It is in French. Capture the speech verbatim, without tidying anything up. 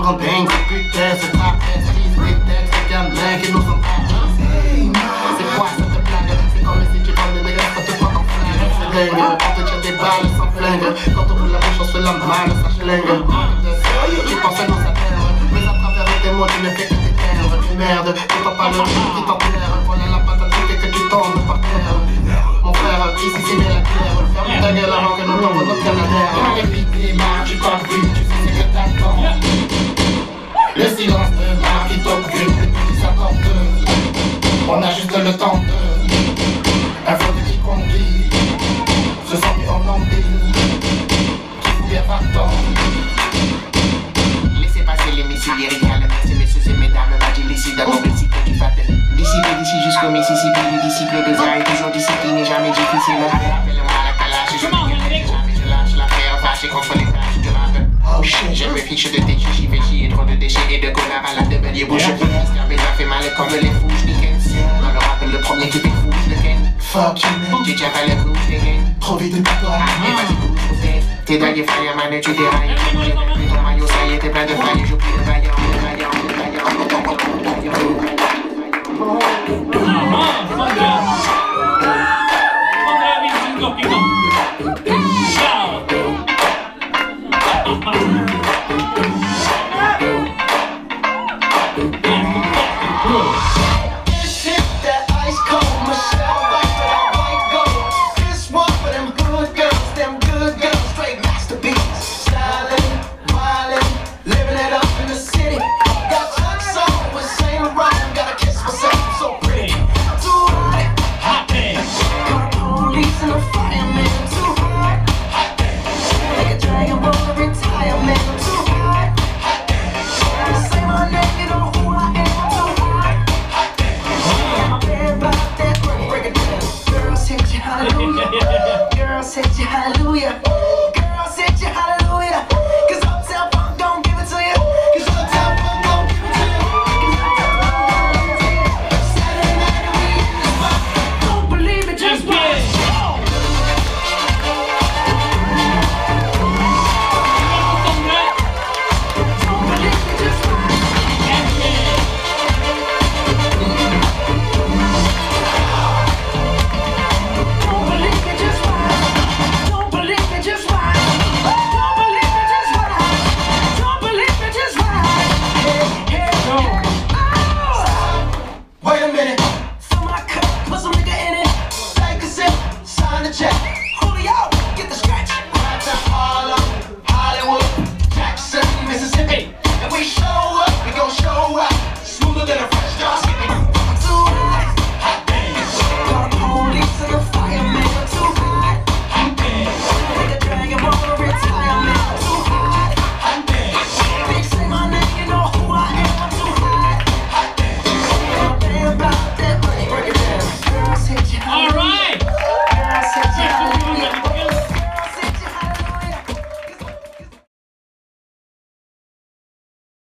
qu'on dingue, c'est putain, c'est pas esquisse, des textes, des gamins qui nous ont hey, c'est quoi cette blague? C'est comme si tu parles de dégâts, ça te prend en flingue. C'est dingue, on te tire des balles sans flingue. Quand on roule la bouche, on se fait la malle, ça schlingue. Tu penses non ça terre, mais à travers tes mots, tu ne fais que t'éteindre. Merde, t'entends pas le bruit qui t'enterre. Voilà la patate et que tu tombes par terre. Mon frère, ici c'est bien la terre. Ferme ta gueule avant que nous tombons notre canadaire. Les pieds marrent, tu parles plus, tu sais ce que t'attends. Le silence de marre qui t'occupe, les petits s'attendent. On a juste le temps de info de qui conduit. Se sont mis en nombril, qui fout bien partant. Laissez passer les missiles lyriques. Ces messieurs, ces mesdames, pas d'illicite, d'abord ici que tu fates. Disciple d'ici jusqu'au Mississippi, les disciples de Zara, toujours discipliné, jamais difficile. Appelle-moi la calache, je jamais je lâche l'affaire, fâché contre les tâches du rap. Oh shit, je me fiche de tes chichis, fais chier trop de déchets et de connards à la débellier bouche. Mystère, mais ça fait mal comme les fous, je nique. Dans le rap, le premier qui fait fou, je le ken. Fuck you, man. Tu tiens pas le coup, je le ken. Trop vite de toi. Ah, mais vas-y, couche, t'es dans les failles, man, tu dérailles.